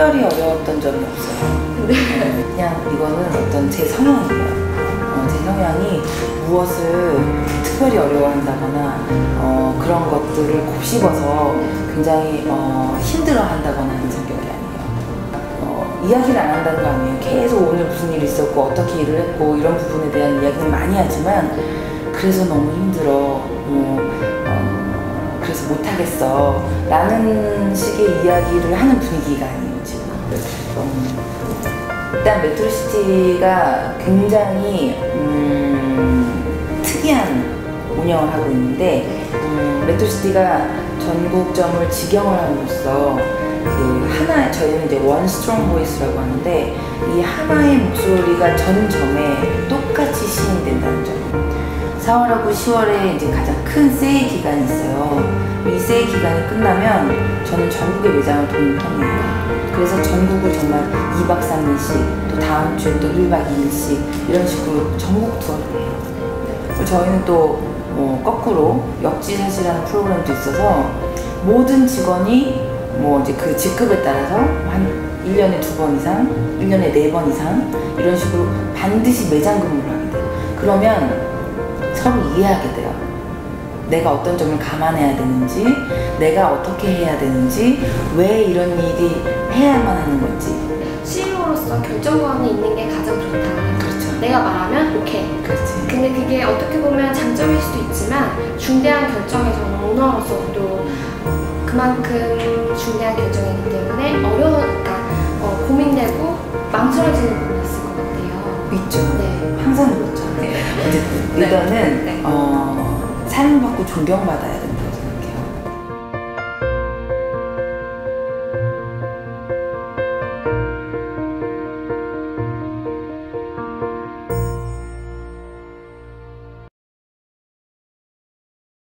특별히 어려웠던 점이 없어요. 네. 그냥 이거는 어떤 제 성향이에요. 제 성향이 무엇을 특별히 어려워한다거나 그런 것들을 곱씹어서 굉장히 힘들어한다거나 하는 성격이 아니에요. 이야기를 안 한다는 거 아니에요. 계속 오늘 무슨 일이 있었고 어떻게 일을 했고 이런 부분에 대한 이야기는 많이 하지만 그래서 너무 힘들어, 그래서 못하겠어 라는 식의 이야기를 하는 분위기가 아니에요 지금. 일단 메트로시티가 굉장히 특이한 운영을 하고 있는데, 메트로시티가 전국점을 직영을 함으로써 저희는 이제 원 스트롱 보이스라고 하는데, 이 하나의 목소리가 전 점에 똑같이 시인된다는 점. 4월하고 10월에 이제 가장 큰 세일 기간이 있어요. 이 세일 기간이 끝나면 저는 전국의 매장을 도는 통이에요. 그래서 전국을 정말 2박 3일씩, 또 다음 주에 또 1박 2일씩 이런 식으로 전국 투어를 해요. 저희는 또 거꾸로 역지사지라는 프로그램도 있어서 모든 직원이 이제 그 직급에 따라서 한 1년에 2번 이상, 1년에 4번 이상 이런 식으로 반드시 매장 근무를 하게 돼요. 그러면 서로 이해하게 돼요. 내가 어떤 점을 감안해야 되는지, 내가 어떻게 해야 되는지, 왜 이런 일이 해야만 하는 건지. CEO로서 결정권이 있는 게 가장 좋다. 그렇죠. 내가 말하면 오케이. 그렇지. 근데 그게 어떻게 보면 장점일 수도 있지만 중대한 결정에서는 오너로서도 그만큼 중대한 결정이기 때문에 그러니까 고민되고 망설여지는 부분이 있을 것 같아요. 있죠. 네. 항상 그렇죠. 어쨌든 리더는 사랑받고 존경받아야